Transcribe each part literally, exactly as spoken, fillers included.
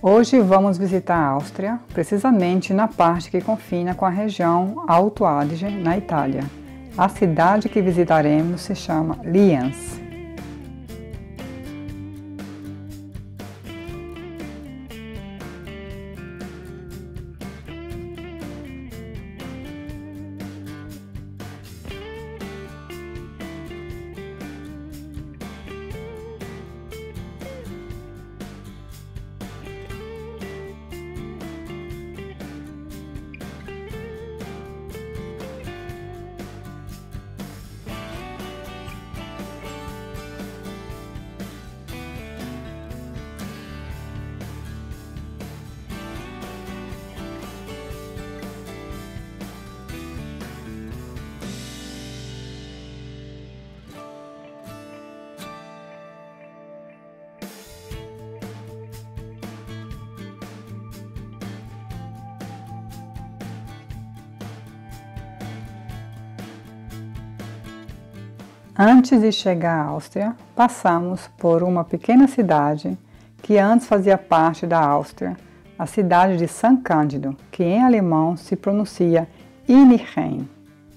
Hoje vamos visitar a Áustria, precisamente na parte que confina com a região Alto Adige, na Itália. A cidade que visitaremos se chama Lienz. Antes de chegar à Áustria, passamos por uma pequena cidade que antes fazia parte da Áustria, a cidade de São Cândido, que em alemão se pronuncia Innerrhein.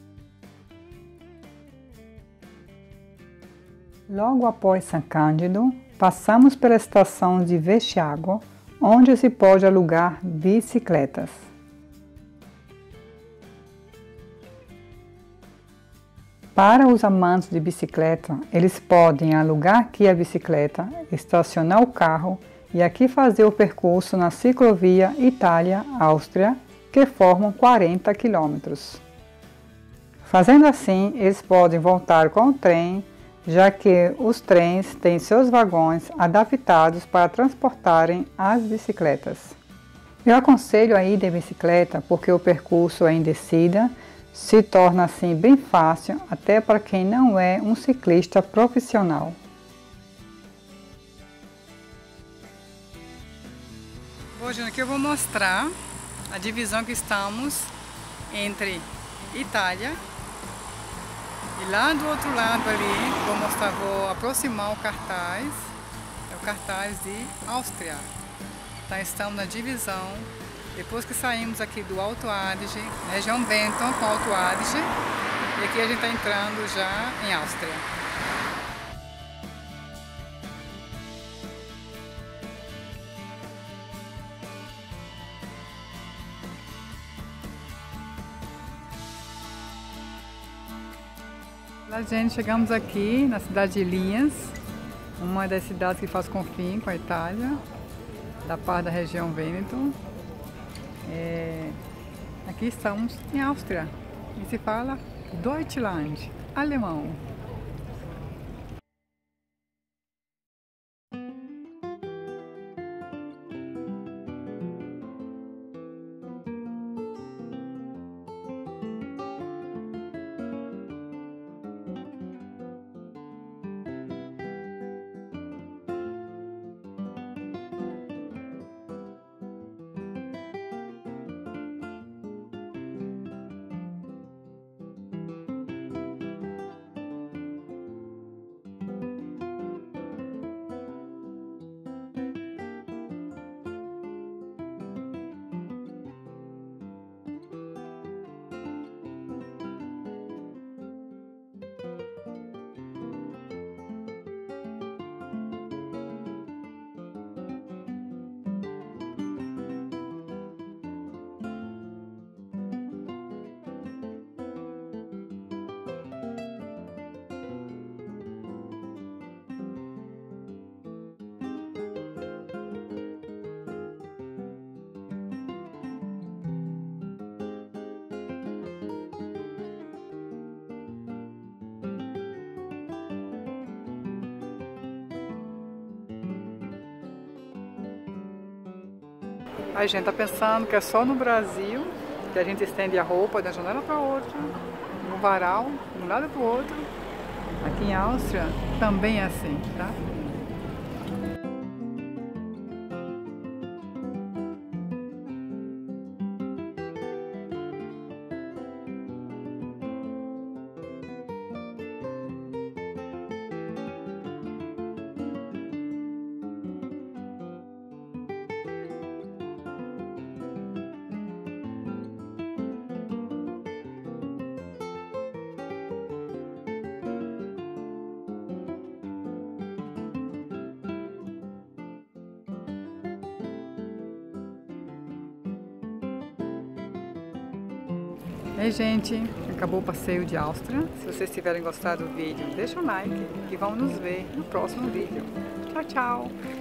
Logo após São Cândido, passamos pela estação de Vestiago, onde se pode alugar bicicletas. Para os amantes de bicicleta, eles podem alugar aqui a bicicleta, estacionar o carro e aqui fazer o percurso na ciclovia Itália-Áustria, que formam quarenta quilômetros. Fazendo assim, eles podem voltar com o trem, já que os trens têm seus vagões adaptados para transportarem as bicicletas. Eu aconselho a ir de bicicleta porque o percurso é em descida, se torna assim bem fácil até para quem não é um ciclista profissional. Hoje aqui eu vou mostrar a divisão que estamos entre Itália e lá do outro lado ali, vou mostrar, vou aproximar o cartaz, é o cartaz de Áustria. Então estamos na divisão. Depois que saímos aqui do Alto Adige, região Benton com Alto Adige, e aqui a gente está entrando já em Áustria. Lá, gente, chegamos aqui na cidade de Lienz, uma das cidades que faz confim com a Itália, da parte da região Vêneto. É, aqui estamos em Áustria e se fala Deutschland, alemão. A gente tá pensando que é só no Brasil que a gente estende a roupa de uma janela para outra, no varal, de um lado para o outro. Aqui em Áustria também é assim, tá? Ei, gente, acabou o passeio de Áustria. Se vocês tiverem gostado do vídeo, deixa um like e vamos nos ver no próximo vídeo. Tchau, tchau!